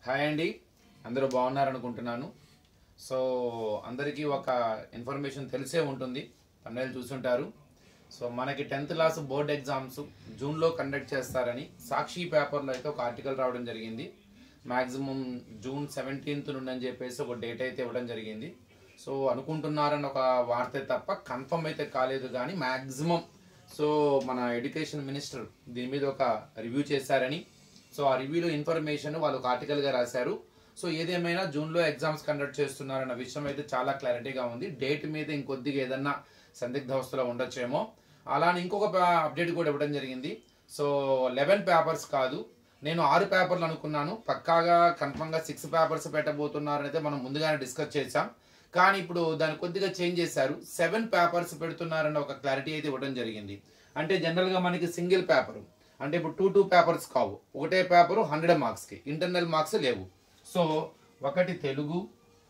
Hi అండి, అందరూ బాగున్నారనుకుంటున్నాను. So అందరికీ ఒక ఇన్ఫర్మేషన్ తెలిసే ఉంటుంది, తమిళ చూసుంటారు. సో మనకి 10th క్లాస్ బోర్డ్ ఎగ్జామ్స్ జూన్లో కండక్ట్ చేస్తారని సాక్షి పేపర్లో అయితే ఒక ఆర్టికల్ రావడం జరిగింది. మ్యాక్సిమం జూన్ 17th నుండి అని చెప్పేసి ఒక డేట్ అయితే ఇవ్వడం జరిగింది. సో అనుకుంటున్నారని ఒక వార్త తప్ప కన్ఫర్మ్ అయితే కాలేదు, కానీ మ్యాక్సిమం సో మన ఎడ్యుకేషన్ మినిస్టర్ దీని మీద ఒక రివ్యూ చేశారని, సో ఆ రివ్యూలో ఇన్ఫర్మేషన్ వాళ్ళు ఒక ఆర్టికల్గా రాశారు. సో ఏదేమైనా జూన్లో ఎగ్జామ్స్ కండక్ట్ చేస్తున్నారన్న విషయం అయితే చాలా క్లారిటీగా ఉంది. డేట్ మీద ఇంకొద్దిగా ఏదన్నా సందిగ్ధావస్థలో ఉండొచ్చేమో. అలానే ఇంకొక అప్డేట్ కూడా ఇవ్వడం జరిగింది. సో 11 పేపర్స్ కాదు, నేను 6 పేపర్లు అనుకున్నాను, పక్కాగా కన్ఫర్మ్గా 6 పేపర్స్ పెట్టబోతున్నారని అయితే మనం ముందుగానే డిస్కస్ చేసాం. కానీ ఇప్పుడు దాన్ని కొద్దిగా చేంజ్ చేశారు, 7 పేపర్స్ పెడుతున్నారన్న ఒక క్లారిటీ అయితే ఇవ్వడం జరిగింది. అంటే జనరల్గా మనకి సింగిల్ పేపరు అంటే ఇప్పుడు 2 పేపర్స్ కావు, ఒకటే పేపరు 100 మార్క్స్కి, ఇంటర్నల్ మార్క్స్ లేవు. సో ఒకటి Telugu,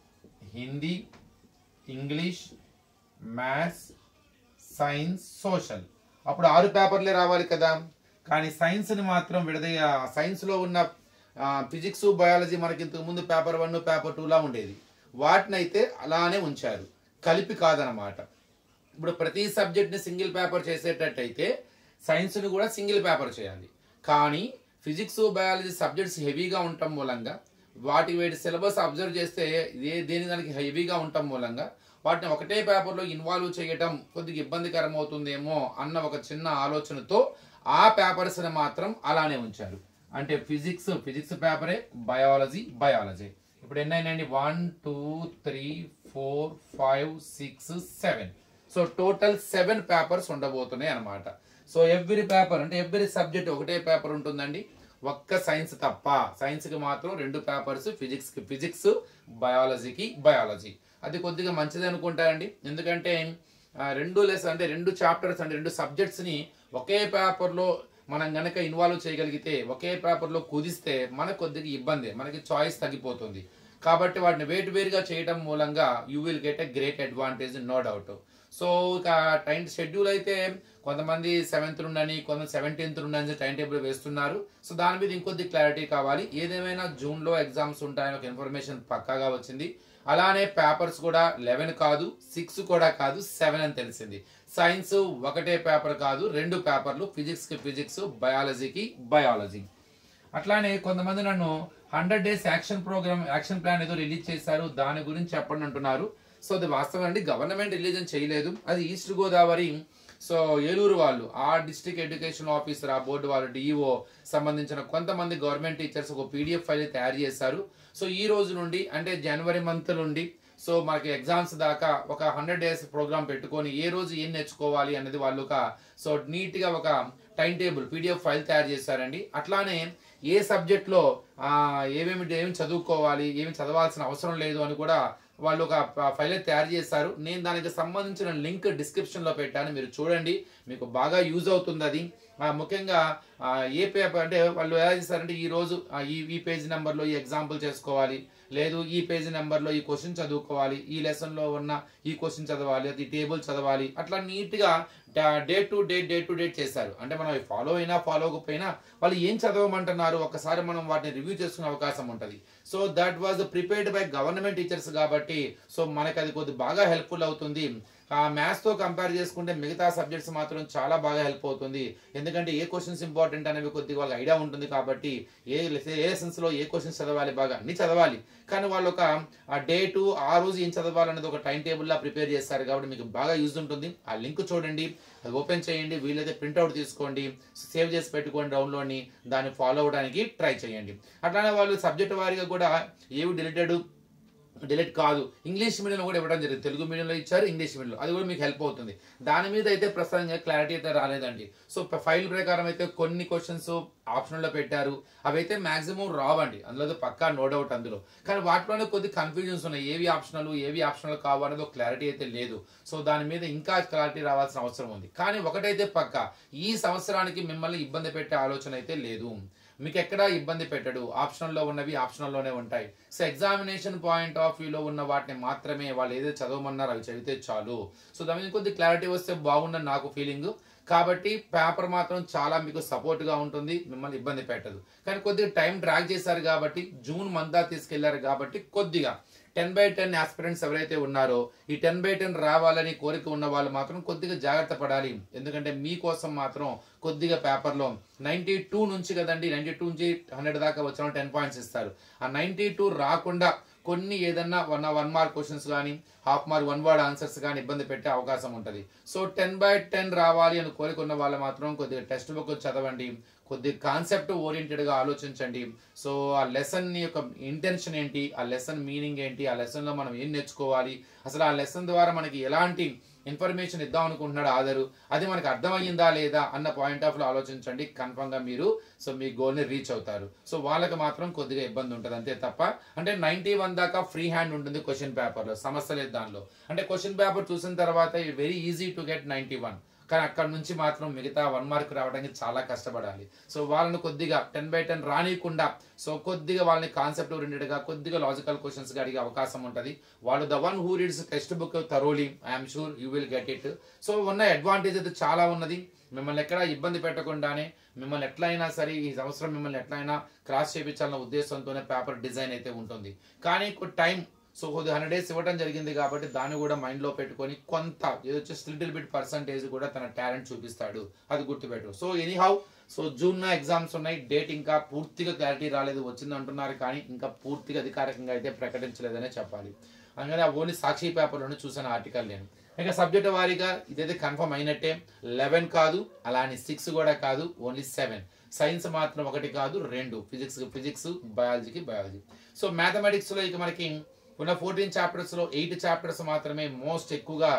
Hindi, English, maths, science, social, అప్పుడు 6 పేపర్లే రావాలి కదా. కానీ సైన్స్ని మాత్రం విడదీయ, సైన్స్లో ఉన్న ఫిజిక్స్, బయాలజీ మనకి ఇంతకుముందు పేపర్ 1 పేపర్ 2లా ఉండేది, వాటినైతే అలానే ఉంచారు, కలిపి కాదనమాట. ఇప్పుడు ప్రతి సబ్జెక్ట్ని సింగిల్ పేపర్ చేసేటట్టయితే సైన్స్ని కూడా సింగిల్ పేపర్ చేయాలి. కానీ ఫిజిక్స్, బయాలజీ సబ్జెక్ట్స్ హెవీగా ఉండటం మూలంగా, వాటి సిలబస్ అబ్జర్వ్ చేస్తే దేని దానికి హెవీగా ఉండటం మూలంగా వాటిని ఒకటే పేపర్లో ఇన్వాల్వ్ చేయటం కొద్దిగా ఇబ్బందికరం అవుతుందేమో అన్న ఒక చిన్న ఆలోచనతో ఆ పేపర్స్ని మాత్రం అలానే ఉంచారు. అంటే ఫిజిక్స్ పేపరే, బయాలజీ. ఇప్పుడు ఎన్నైనాయండి? 1 2 3 4 5 6 7. సో టోటల్ 7 పేపర్స్ ఉండబోతున్నాయి అనమాట. సో ఎవ్రీ పేపర్ అంటే ఎవ్రీ సబ్జెక్ట్ ఒకటే పేపర్ ఉంటుందండి, ఒక్క సైన్స్ తప్ప. సైన్స్కి మాత్రం 2 పేపర్స్, ఫిజిక్స్, బయాలజీ. అది కొద్దిగా మంచిది అనుకుంటారండి. ఎందుకంటే 2 లెసన్ అంటే 2 చాప్టర్స్ అంటే 2 సబ్జెక్ట్స్ని ఒకే పేపర్లో మనం గనక ఇన్వాల్వ్ చేయగలిగితే, ఒకే పేపర్లో కుదిస్తే మనకు కొద్దిగా ఇబ్బంది, మనకి చాయిస్ తగ్గిపోతుంది. కాబట్టి వాటిని వేరుగా చేయడం మూలంగా you will get a great advantage, no doubt. So ఇక టైం షెడ్యూల్ అయితే కొంతమంది 7th నుండి, కొంతమంది 17th నుండి టైం టేబుల్ వేస్తున్నారు. సో దాని మీద ఇంకొద్ది క్లారిటీ కావాలి. ఏదేమైనా జూన్లో ఎగ్జామ్స్ ఉంటాయని ఒక ఇన్ఫర్మేషన్ పక్కాగా వచ్చింది. అలానే పేపర్స్ కూడా 11 కాదు, 6 కూడా కాదు, 7 అని తెలిసింది. సైన్స్ ఒకటే పేపర్ కాదు, 2 పేపర్లు, ఫిజిక్స్, బయాలజీ. అట్లానే కొంతమంది నన్ను 100 days యాక్షన్ ప్లాన్ ఏదో రిలీజ్ చేశారు, దాని గురించి చెప్పండి అంటున్నారు. సో అది వాస్తవం అండి, గవర్నమెంట్ రిలీజ్ చేయలేదు, అది ఈస్ట్ గోదావరి సో ఏలూరు వాళ్ళు, ఆ డిస్ట్రిక్ట్ ఎడ్యుకేషన్ ఆఫీసర్, ఆ బోర్డు వాళ్ళు, డిఈఓ సంబంధించిన కొంతమంది గవర్నమెంట్ టీచర్స్ ఒక PDF ఫైల్ తయారు చేశారు. సో ఈ రోజు నుండి అంటే జనవరి మంత్ నుండి సో మనకి ఎగ్జామ్స్ దాకా ఒక 100 days ప్రోగ్రామ్ పెట్టుకొని ఏ రోజు ఏం నేర్చుకోవాలి అనేది వాళ్ళు ఒక సో నీట్గా ఒక టైం టేబుల్ PDF ఫైల్ తయారు చేశారండి. అట్లానే ఏ సబ్జెక్ట్లో ఏమి చదువుకోవాలి, ఏమి చదవాల్సిన అవసరం లేదు అని కూడా వాళ్ళు ఒక ఫైల్ తయారు చేశారు. నేను దానికి సంబంధించిన లింక్ డిస్క్రిప్షన్లో పెట్టాను, మీరు చూడండి, మీకు బాగా యూజ్ అవుతుంది. అది ముఖ్యంగా ఏ పేపర్ అంటే వాళ్ళు ఎలా చేస్తారంటే ఈరోజు ఈ పేజ్ నెంబర్లో ఈ ఎగ్జాంపుల్ చేసుకోవాలి, లేదు ఈ పేజ్ నెంబర్లో ఈ క్వశ్చన్ చదువుకోవాలి, ఈ లెసన్లో ఉన్న ఈ క్వశ్చన్ చదవాలి, అది టేబుల్ చదవాలి, అట్లా నీట్గా డే టు డేట్ చేశారు. అంటే మనం ఫాలో అయినా ఫాలో అవ్వకపోయినా వాళ్ళు ఏం చదవమంటున్నారు ఒకసారి మనం వాటిని రివ్యూ చేసుకునే అవకాశం ఉంటుంది. So that was prepared by government teachers కాబట్టి సో మనకి అది కొద్దిగా బాగా హెల్ప్ఫుల్ అవుతుంది. మ్యాథ్స్తో కంపేర్ చేసుకుంటే మిగతా సబ్జెక్ట్స్ మాత్రం చాలా బాగా హెల్ప్ అవుతుంది. ఎందుకంటే ఏ క్వశ్చన్స్ ఇంపార్టెంట్ అనేవి కొద్దిగా వాళ్ళకి ఐడియా ఉంటుంది కాబట్టి ఏ లెసన్స్లో ఏ క్వశ్చన్స్ చదవాలి, బాగా అన్ని చదవాలి. కానీ వాళ్ళు ఒక డేటు ఆ రోజు ఏం చదవాలనేది ఒక టైం టేబుల్లా ప్రిపేర్ చేస్తారు కాబట్టి మీకు బాగా యూజ్ ఉంటుంది. ఆ లింక్ చూడండి, అది ఓపెన్ చేయండి, వీలైతే ప్రింట్అవుట్ తీసుకోండి, సేవ్ చేసి పెట్టుకోండి డౌన్లోడ్ని, దాన్ని ఫాలో అవ్వడానికి ట్రై చేయండి. అట్లానే వాళ్ళు సబ్జెక్ట్ వారీగా కూడా ఏవి డిలీట్ కాదు, ఇంగ్లీష్ మీడియంలో కూడా ఇవ్వడం జరిగింది, తెలుగు మీడియంలో ఇచ్చారు, ఇంగ్లీష్ మీడియంలో, అది కూడా మీకు హెల్ప్ అవుతుంది. దాని మీద అయితే ప్రస్తుతంగా క్లారిటీ అయితే రాలేదండి. సో ఫైల్ ప్రకారం అయితే కొన్ని క్వశ్చన్స్ ఆప్షన్లో పెట్టారు, అవి అయితే మ్యాక్సిమం రావండి, అందులో పక్కా నో డౌట్ అందులో. కానీ వాటిలోనే కొద్ది కన్ఫ్యూజన్స్ ఉన్నాయి, ఏవి ఆప్షనల్ కావు అనేది ఒక క్లారిటీ అయితే లేదు. సో దాని మీద ఇంకా క్లారిటీ రావాల్సిన అవసరం ఉంది. కానీ ఒకటైతే పక్కా, ఈ సంవత్సరానికి మిమ్మల్ని ఇబ్బంది పెట్టే ఆలోచన అయితే లేదు, మీకు ఎక్కడా ఇబ్బంది పెట్టడు, ఆప్షనల్లో ఉన్నవి ఆప్షనల్లోనే ఉంటాయి. సో ఎగ్జామినేషన్ పాయింట్ ఆఫ్ వ్యూలో ఉన్న వాటిని మాత్రమే వాళ్ళు ఏదైతే చదవమన్నారో అవి చదివితే చాలు. సో దాని మీద కొద్ది క్లారిటీ వస్తే బాగుందని నాకు ఫీలింగ్. కాబట్టి పేపర్ మాత్రం చాలా మీకు సపోర్ట్గా ఉంటుంది, మిమ్మల్ని ఇబ్బంది పెట్టదు. కానీ కొద్దిగా టైం డ్రాగ్ చేశారు కాబట్టి, జూన్ మంతా తీసుకెళ్లారు కాబట్టి కొద్దిగా 10/10 ఆస్పిరెంట్స్ ఎవరైతే ఉన్నారో ఈ 10/10 రావాలని కోరిక ఉన్న వాళ్ళు మాత్రం కొద్దిగా జాగ్రత్త పడాలి. ఎందుకంటే మీకోసం మాత్రం కొద్దిగా పేపర్లో 92 నుంచి కదండి, 92 నుంచి 100 దాకా వచ్చిన 10 పాయింట్స్ ఇస్తారు. ఆ 92 రాకుండా కొన్ని ఏదన్నా 1 మార్క్ క్వశ్చన్స్ కానీ హాఫ్ మార్క్ 1 వర్డ్ ఆన్సర్స్ కానీ ఇబ్బంది పెట్టే అవకాశం ఉంటుంది. సో 10/10 రావాలి అని కోరుకున్న వాళ్ళు మాత్రం కొద్దిగా టెక్స్ట్ బుక్ చదవండి, కొద్దిగా కాన్సెప్ట్ ఓరియంటెడ్గా ఆలోచించండి. సో ఆ లెసన్ యొక్క ఇంటెన్షన్ ఏంటి, ఆ లెసన్ మీనింగ్ ఏంటి, ఆ లెసన్లో మనం ఏం నేర్చుకోవాలి, అసలు ఆ లెసన్ ద్వారా మనకి ఎలాంటి ఇన్ఫర్మేషన్ ఇద్దాం అనుకుంటున్నాడు ఆధారు, అది మనకు అర్థమయ్యిందా లేదా అన్న పాయింట్ ఆఫ్ లో ఆలోచించండి. కన్ఫర్మ్గా మీరు సో మీ గోల్ని రీచ్ అవుతారు. సో వాళ్ళకి మాత్రం కొద్దిగా ఇబ్బంది ఉంటుంది అంతే తప్ప. అంటే 91 దాకా ఫ్రీ హ్యాండ్ ఉంటుంది క్వశ్చన్ పేపర్లో, సమస్య లేదు దానిలో. అంటే క్వశ్చన్ పేపర్ చూసిన తర్వాత వెరీ ఈజీ టు గెట్ 91, కానీ అక్కడ నుంచి మాత్రం మిగతా 1 మార్క్ రావడానికి చాలా కష్టపడాలి. సో వాళ్ళని కొద్దిగా 10/10 రానియకుండా సో కొద్దిగా వాళ్ళని కాన్సెప్ట్ ఓరియంటెడ్గా కొద్దిగా లాజికల్ క్వశ్చన్స్ అడిగే అవకాశం ఉంటుంది. వాళ్ళు the one who reads textbook thoroughly, I'm sure you will get it. So ఉన్న అడ్వాంటేజ్ అయితే చాలా ఉన్నది. మిమ్మల్ని ఎక్కడ ఇబ్బంది పెట్టకుండానే మిమ్మల్ని ఎట్లయినా సరే ఈ సంవత్సరం మిమ్మల్ని ఎట్లయినా క్రాస్ చేయించాలన్న ఉద్దేశంతోనే పేపర్ డిజైన్ అయితే ఉంటుంది. కానీ టైం సో కొద్దిగా 100 days ఇవ్వడం జరిగింది కాబట్టి దాన్ని కూడా మైండ్లో పెట్టుకొని కొంత ఏదో వచ్చేసి లిటిల్ బిట్ పర్సంటేజ్ కూడా తన టాలెంట్ చూపిస్తాడు, అది గుర్తుపెట్టు. So anyhow so June exams ఉన్నాయి, డేట్ ఇంకా పూర్తిగా క్లారిటీ రాలేదు, వచ్చింది అంటున్నారు కానీ ఇంకా పూర్తిగా అధికారికంగా అయితే ప్రకటించలేదనే చెప్పాలి. అందుకని ఆ ఓన్లీ సాక్షి పేపర్లోనే చూసిన ఆర్టికల్ నేను. ఇక సబ్జెక్ట్ వారీగా ఇదైతే కన్ఫర్మ్ అయినట్టే. 11 కాదు, అలానే 6 కూడా కాదు, ఓన్లీ 7. సైన్స్ మాత్రం 1 కాదు 2, ఫిజిక్స్, బయాలజీకి బయాలజీ. సో మ్యాథమెటిక్స్లో ఇక మనకి ఉన్న 14 చాప్టర్స్లో 8 చాప్టర్స్ మాత్రమే మోస్ట్ ఎక్కువగా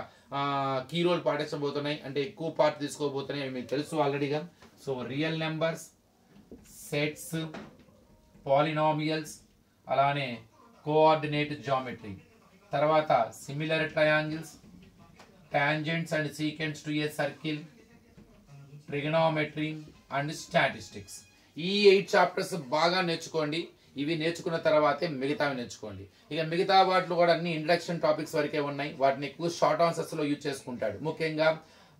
కీ రోల్ పాటించబోతున్నాయి, అంటే ఎక్కువ పార్ట్ తీసుకోబోతున్నాయి. అవి మీకు తెలుసు ఆల్రెడీగా. So real numbers, sets, polynomials, అలానే కోఆర్డినేట్ జామెట్రీ, తర్వాత similar triangles, tangents and secants to a circle, trigonometry and statistics. ఈ 8 చాప్టర్స్ బాగా నేర్చుకోండి. ఇవి నేర్చుకున్న తర్వాతే మిగతావి నేర్చుకోండి. ఇక మిగతా వాటిలో కూడా అన్ని ఇంట్రడక్షన్ టాపిక్స్ వరకే ఉన్నాయి, వాటిని ఎక్కువ షార్ట్ ఆన్సర్స్లో యూజ్ చేసుకుంటాడు. ముఖ్యంగా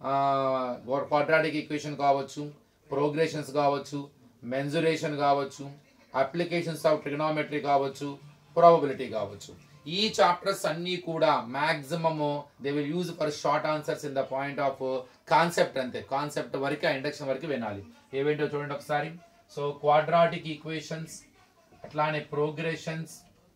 క్వాడ్రాటిక్ ఈక్వేషన్ కావచ్చు, ప్రోగ్రెషన్స్ కావచ్చు, మెన్జురేషన్ కావచ్చు, అప్లికేషన్స్ ఆఫ్ ట్రిగనోమెట్రీ కావచ్చు, ప్రాబబిలిటీ కావచ్చు. ఈ చాప్టర్స్ అన్నీ కూడా maximum they will use for short answers in the point of concept. అంతే, కాన్సెప్ట్ వరకు ఇంట్రడక్షన్ వరకు వినాలి. ఏవేంటో చూడండి ఒకసారి. సో క్వాడ్రాటిక్ ఈక్వేషన్స్, అట్లానే ప్రోగ్రెషన్స్,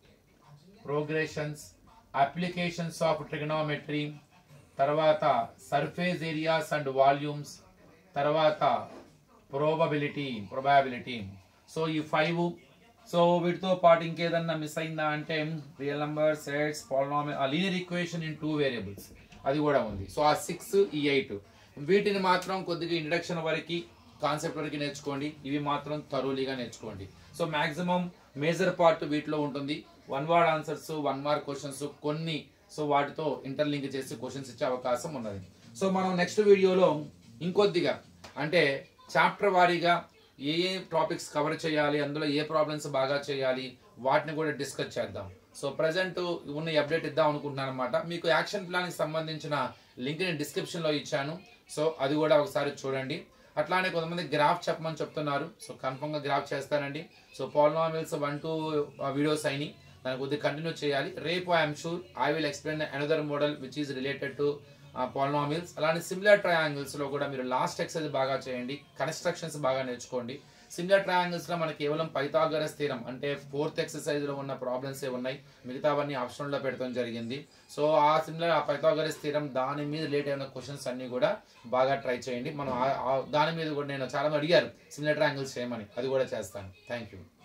అప్లికేషన్స్ ఆఫ్ ట్రిగనోమెట్రీ, తర్వాత సర్ఫేస్ ఏరియాస్ అండ్ వాల్యూమ్స్, తర్వాత ప్రొబాబిలిటీ. సో ఈ 5. సో వీటితో పాటు ఇంకేదన్నా మిస్ అయిందా అంటే real number, sets, polynomial, linear equation in 2 variables అది కూడా ఉంది. సో ఆ 6, ఈ 8 వీటిని మాత్రం కొద్దిగా ఇంట్రడక్షన్ వరకు కాన్సెప్ట్ వరకు నేర్చుకోండి. ఇవి మాత్రం థరోలీగా నేర్చుకోండి. సో మాక్సిమం మేజర్ పార్ట్ వీటిలో ఉంటుంది. 1 వర్డ్ ఆన్సర్స్, 1 మార్క్ క్వశ్చన్స్ కొన్ని సో వాటితో ఇంటర్లింక్ చేసి క్వశ్చన్స్ ఇచ్చే అవకాశం ఉన్నది. సో మనం నెక్స్ట్ వీడియోలో ఇంకొద్దిగా అంటే చాప్టర్ వారీగా ఏ టాపిక్స్ కవర్ చేయాలి, అందులో ఏ ప్రాబ్లమ్స్ బాగా చేయాలి, వాటిని కూడా డిస్కస్ చేద్దాం. సో ప్రజెంట్ ఉన్న అప్డేట్ ఇద్దాం అనుకుంటున్నాను అనమాట. మీకు యాక్షన్ ప్లాన్కి సంబంధించిన లింక్ నేను డిస్క్రిప్షన్లో ఇచ్చాను. సో అది కూడా ఒకసారి చూడండి. అట్లానే కొంతమంది గ్రాఫ్ చెప్పమని చెప్తున్నారు. సో కన్ఫర్మ్గా గ్రాఫ్ చేస్తానండి. సో పాలినామియల్స్ 1-2 వీడియోస్ అయినాయి, దాన్ని కొద్దిగా కంటిన్యూ చేయాలి. రేపు I'm sure I will explain another model which is related to polynomials. అలానే సిమిలర్ ట్రయాంగిల్స్లో కూడా మీరు లాస్ట్ ఎక్సర్సైజ్ బాగా చేయండి, కన్స్ట్రక్షన్స్ బాగా నేర్చుకోండి. సిమిలర్ ట్రయాంగిల్స్లో మనకి కేవలం పైథాగరస్ థీరం అంటే 4th ఎక్సర్సైజ్లో ఉన్న ప్రాబ్లమ్సే ఉన్నాయి, మిగతావన్నీ ఆప్షన్లో పెట్టడం జరిగింది. సో ఆ పైథాగరస్ థీరం దాని మీద రిలేట్ అయిన క్వశ్చన్స్ అన్ని కూడా బాగా ట్రై చేయండి. మనం దాని మీద కూడా నేను చాలా మంది అడిగారు సిమిలర్ ట్రయాంగిల్స్ చేయమని, అది కూడా చేస్తాను. Thank you.